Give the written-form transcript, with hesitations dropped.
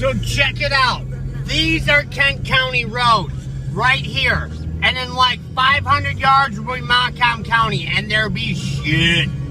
So check it out. These are Kent County roads right here. And in like 500 yards will be Macomb County, and there be shit.